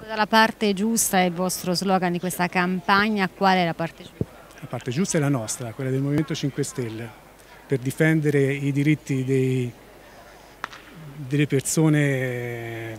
Dalla parte giusta è il vostro slogan di questa campagna, qual è la parte giusta? La parte giusta è la nostra, quella del Movimento 5 Stelle, per difendere i diritti delle persone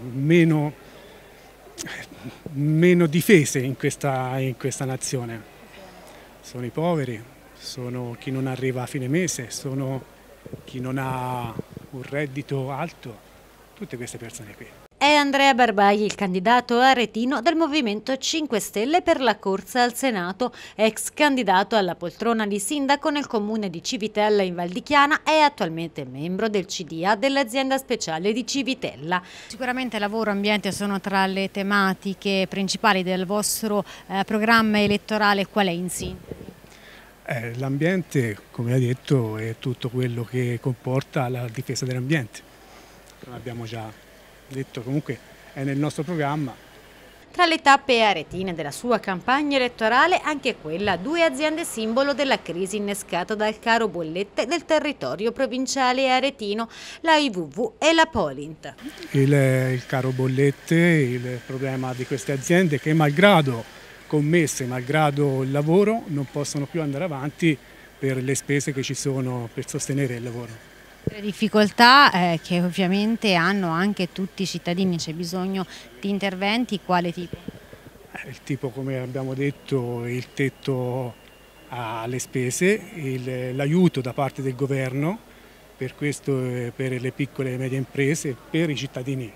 meno difese in questa nazione. Sono i poveri, sono chi non arriva a fine mese, sono chi non ha un reddito alto, tutte queste persone qui. È Andrea Barbagli, il candidato aretino del Movimento 5 Stelle per la corsa al Senato, ex candidato alla poltrona di sindaco nel comune di Civitella in Val di Chiana e attualmente membro del CDA dell'azienda speciale di Civitella. Sicuramente lavoro e ambiente sono tra le tematiche principali del vostro programma elettorale. Qual è in sintesi? L'ambiente, come hai detto, è tutto quello che comporta la difesa dell'ambiente. Come abbiamo già detto, comunque è nel nostro programma. Tra le tappe aretine della sua campagna elettorale anche quella, due aziende simbolo della crisi innescata dal caro bollette del territorio provinciale aretino, la IVV e la Polint. Il caro bollette, il problema di queste aziende che malgrado commesse, malgrado il lavoro, non possono più andare avanti per le spese che ci sono per sostenere il lavoro. Le difficoltà che ovviamente hanno anche tutti i cittadini, c'è bisogno di interventi, quale tipo? Il tipo, come abbiamo detto, il tetto alle spese, l'aiuto da parte del governo per questo, per le piccole e medie imprese, per i cittadini.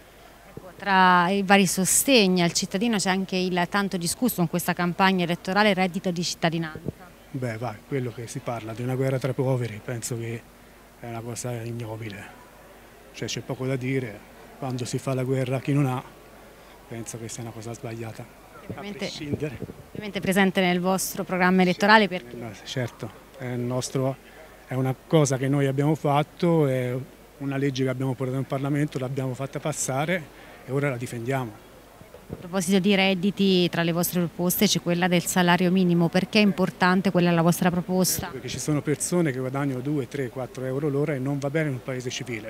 Tra i vari sostegni al cittadino c'è anche il tanto discusso in questa campagna elettorale reddito di cittadinanza. Beh, va, quello che si parla di una guerra tra poveri, penso che è una cosa ignobile, cioè c'è poco da dire, quando si fa la guerra a chi non ha, penso che sia una cosa sbagliata, a prescindere. Ovviamente presente nel vostro programma elettorale perché? Certo, è una cosa che noi abbiamo fatto, è una legge che abbiamo portato in Parlamento, l'abbiamo fatta passare e ora la difendiamo. A proposito di redditi, tra le vostre proposte c'è quella del salario minimo. Perché è importante quella la vostra proposta? Perché ci sono persone che guadagnano 2, 3, 4 euro l'ora e non va bene in un paese civile.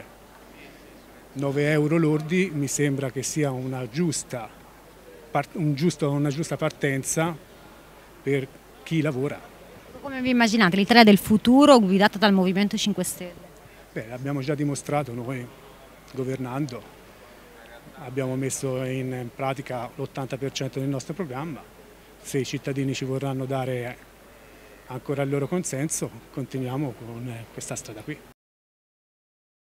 9 euro lordi mi sembra che sia una giusta partenza per chi lavora. Come vi immaginate l'Italia del futuro guidata dal Movimento 5 Stelle? Beh, l'abbiamo già dimostrato noi governando. Abbiamo messo in pratica l'80% del nostro programma, se i cittadini ci vorranno dare ancora il loro consenso, continuiamo con questa strada qui.